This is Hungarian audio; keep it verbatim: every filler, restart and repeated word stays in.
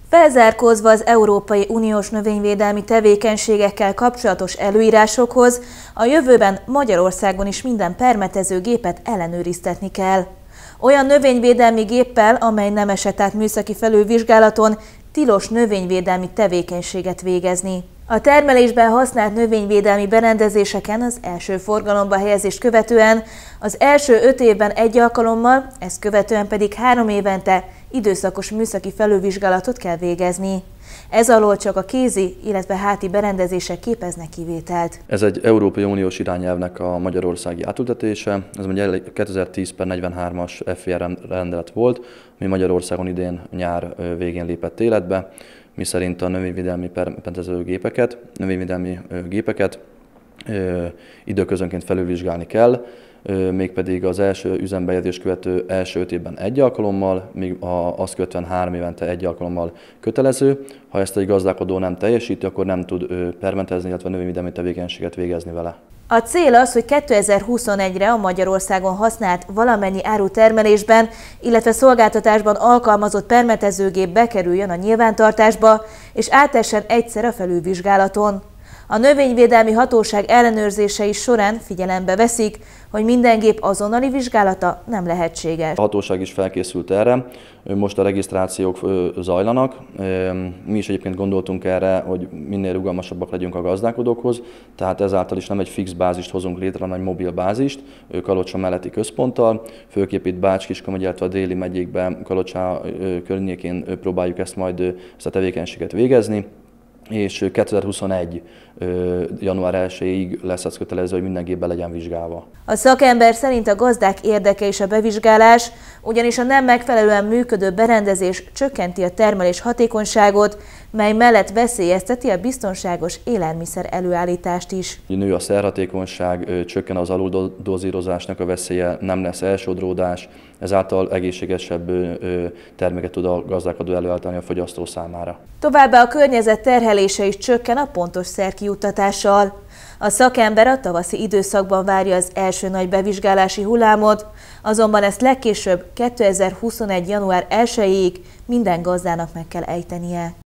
Felzárkózva az Európai Uniós növényvédelmi tevékenységekkel kapcsolatos előírásokhoz, a jövőben Magyarországon is minden permetező gépet ellenőriztetni kell. Olyan növényvédelmi géppel, amely nem esett át műszaki felülvizsgálaton, tilos növényvédelmi tevékenységet végezni. A termelésben használt növényvédelmi berendezéseken az első forgalomba helyezést követően az első öt évben egy alkalommal, ezt követően pedig három évente időszakos műszaki felülvizsgálatot kell végezni. Ez alól csak a kézi, illetve háti berendezések képeznek kivételt. Ez egy Európai Uniós irányelvnek a magyarországi átültetése. Ez egy kétezer-tíz per negyvenhármas ef i er rendelet volt, ami Magyarországon idén nyár végén lépett életbe, miszerint a növényvédelmi permetező gépeket, növényvédelmi gépeket ö, időközönként felülvizsgálni kell, ö, mégpedig az első üzembejegyzés követő első öt évben egy alkalommal, míg azt követően három évente egy alkalommal kötelező. Ha ezt egy gazdálkodó nem teljesíti, akkor nem tud permetezni, illetve növényvédelmi tevékenységet végezni vele. A cél az, hogy kétezer-huszonegyre a Magyarországon használt valamennyi árutermelésben, illetve szolgáltatásban alkalmazott permetezőgép bekerüljön a nyilvántartásba, és átessen egyszer a felülvizsgálaton. A növényvédelmi hatóság ellenőrzései során figyelembe veszik, hogy minden gép azonnali vizsgálata nem lehetséges. A hatóság is felkészült erre, most a regisztrációk zajlanak. Mi is egyébként gondoltunk erre, hogy minél rugalmasabbak legyünk a gazdálkodókhoz, tehát ezáltal is nem egy fix bázist hozunk létre, hanem egy mobil bázist, Kalocsa melletti központtal, főképp itt Bács-Kiskun, illetve a déli megyékben, Kalocsa környékén próbáljuk ezt majd ezt a tevékenységet végezni. És kétezer-huszonegy. január elsejéig lesz az kötelező, hogy minden gépbe legyen vizsgálva. A szakember szerint a gazdák érdeke is a bevizsgálás, ugyanis a nem megfelelően működő berendezés csökkenti a termelés hatékonyságot, mely mellett veszélyezteti a biztonságos élelmiszer előállítást is. Nő a szerhatékonyság, csökken az aluldózírozásnak a veszélye, nem lesz elsodródás, ezáltal egészségesebb terméket tud a gazdálkodó előállítani a fogyasztó számára. Továbbá a környezet terhelése is csökken a pontos szerkijuttatással. A szakember a tavaszi időszakban várja az első nagy bevizsgálási hullámot, azonban ezt legkésőbb kétezer-huszonegy. január elsejéig minden gazdának meg kell ejtenie.